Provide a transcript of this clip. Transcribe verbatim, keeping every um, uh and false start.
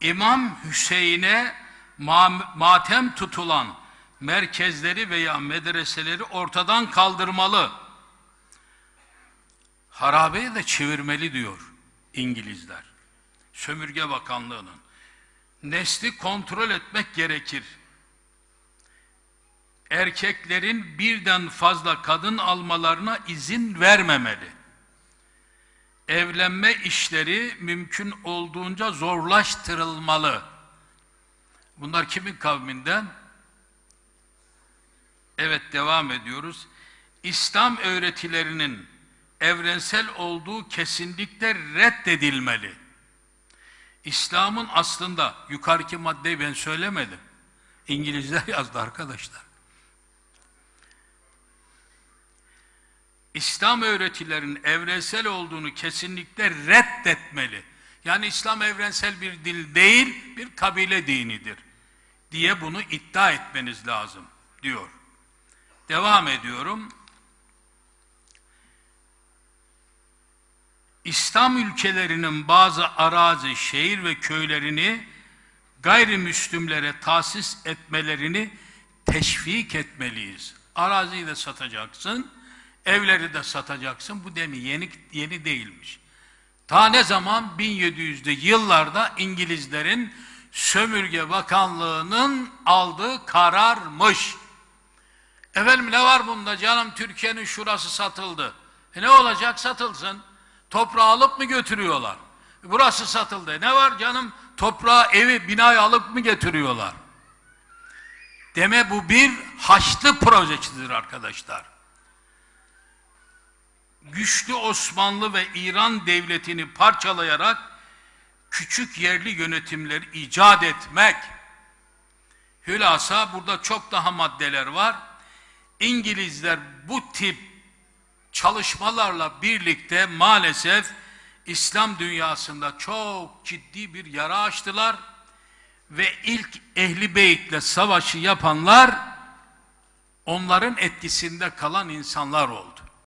İmam Hüseyin'e matem tutulan merkezleri veya medreseleri ortadan kaldırmalı. Harabeye de çevirmeli diyor İngilizler. Sömürge Bakanlığı'nın. Nesli kontrol etmek gerekir. Erkeklerin birden fazla kadın almalarına izin vermemeli. Evlenme işleri mümkün olduğunca zorlaştırılmalı. Bunlar kimin kavminden? Evet, devam ediyoruz. İslam öğretilerinin evrensel olduğu kesinlikle reddedilmeli. İslam'ın aslında, yukarıki maddeyi ben söylemedim. İngilizler yazdı arkadaşlar. İslam öğretilerinin evrensel olduğunu kesinlikle reddetmeli. Yani İslam evrensel bir dil değil, bir kabile dinidir diye bunu iddia etmeniz lazım diyor. Devam ediyorum. İslam ülkelerinin bazı arazi, şehir ve köylerini gayrimüslimlere tahsis etmelerini teşvik etmeliyiz. Araziyi de satacaksın, evleri de satacaksın. Bu demi yeni, yeni değilmiş. Ta ne zaman? bin yedi yüzlü yıllarda İngilizlerin Sömürge Bakanlığı'nın aldığı kararmış. Efendim ne var bunda canım, Türkiye'nin şurası satıldı. E ne olacak, satılsın. Toprağı alıp mı götürüyorlar? Burası satıldı. Ne var canım, toprağı, evi, binayı alıp mı getiriyorlar? Deme bu bir Haçlı projesidir arkadaşlar. Güçlü Osmanlı ve İran devletini parçalayarak küçük yerli yönetimleri icat etmek. Hülasa burada çok daha maddeler var. İngilizler bu tip çalışmalarla birlikte maalesef İslam dünyasında çok ciddi bir yara açtılar ve ilk Ehl-i Beyt'le savaşı yapanlar onların etkisinde kalan insanlar oldu.